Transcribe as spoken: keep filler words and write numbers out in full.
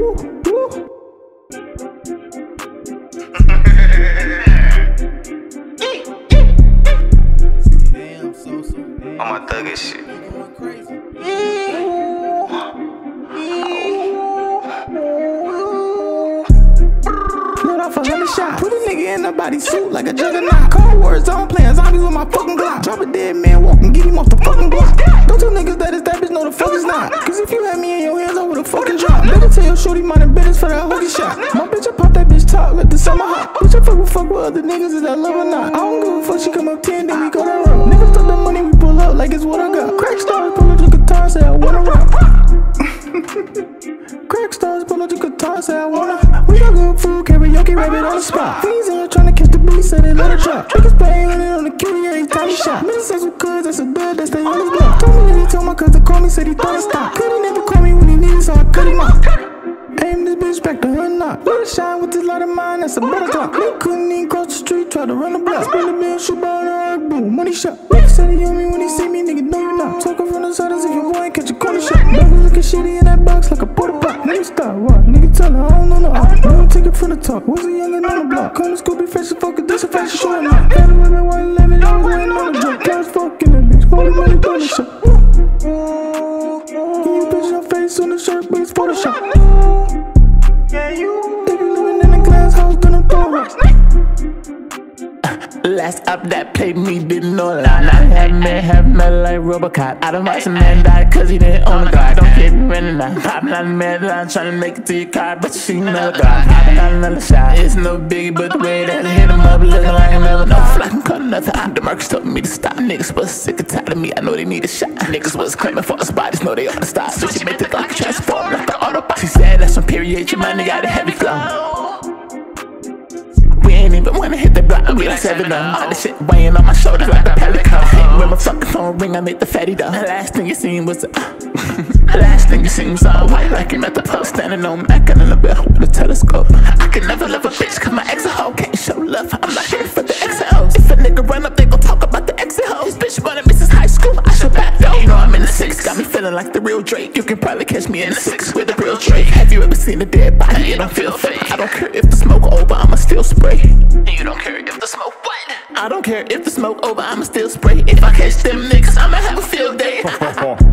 Damn, so so. On my Thugga shit. Going crazy. Lit off a hundred shots. Put a nigga in a bodysuit like a juggernaut. Cold war zone playing zombies with my fucking Glock. Drop a dead man walking, get him off the fucking block. Don't tell niggas that it's that bitch, no the fuck is not. Cause if you had me in your hands, I would've fucking dropped. Better tell your shorty mind and business for that hookie shot. My bitch, I pop that bitch top, let the summer hot. Bitch, I fuck with fuck with other niggas, is that love or not? I don't give a fuck, she come up ten, then we go that road. Niggas talk that money, we pull up like it's what I got. Crack stars, pull up the guitar, say I wanna rap. Crack stars, pull up the guitar, say I wanna. We got good food, karaoke, rabbit on the spot. He's in here tryna catch the beat, say they let it drop. Niggas playing on it on the cutie every time he shot. Many sex with cuz, that's a dud, that's the on his block. Told me that he told my cuz to call me, said he thought it stopped. Cuz he never called me when he needed, so I cut him off. Aim this bitch back to her knock. Let it shine with this light of mine, that's a butter clock. Nigga couldn't even cross the street, tried to run the block. Spin the bill, shoot ball, and rock, boom, money shot. Nigga said he on me when he see me, nigga know you not. Talking from the side as if you boy ain't catch a corner shot. Nigga looking shitty in that box like a porta pot. Nigga stop, what? Nigga tell her I don't know no art. Nigga take it from the top, was a youngin' on the block. Come to school, be fresh as fuck, this a fashion show or not. Got a women, white eleven, I was waiting on the joke. Cause fucking that bitch, holy money, dollar shot. Can you picture your face on the shirt, but it's Photoshop. Yeah, you. They be living in a glass house, gonna throw rocks. Last up that played me didn't know that. I had me have metal like Robocop. I don't watch a man die cause he didn't own a car. Don't get me running now. I'm not mad that I'm trying to make it to your car, but you see another guy. I'm not another shot. It's no biggie, but the way that I hit him up looking like I never know. Feel like I'm cutting nothing out. The Marcus told me to stop. Niggas was sick and tired of me. I know they need a shot. Niggas was claiming for us bodies, know they ought to stop. So she made the like transform like the Autobot. She said that's some period. Your money got a heavy flow. We ain't even wanna hit the block, we like seven up. All the shit weighing on my shoulders like a pelican. When my fucking phone ring, I made the fatty dough. The last thing you seen was the uh, last thing you seen was all white like him at the post, standing on Mackin in the bell with a telescope. I could never love a bitch cause my ex a hoe can't show love. I'm not here for the X and O's. If a nigga run up, they gon' talk about the X and hoes. This bitch wanna miss his high school, I should back though. You know I'm in the six, got me feeling like the real Drake. You can probably catch me in the six with the real Drake. Have you ever seen a dead body? It don't feel fake. I don't care if the smoke over, I'ma still spray. You don't care if the smoke what? I don't care if the smoke over, I'ma still spray. If I catch them niggas, I'ma have a field day.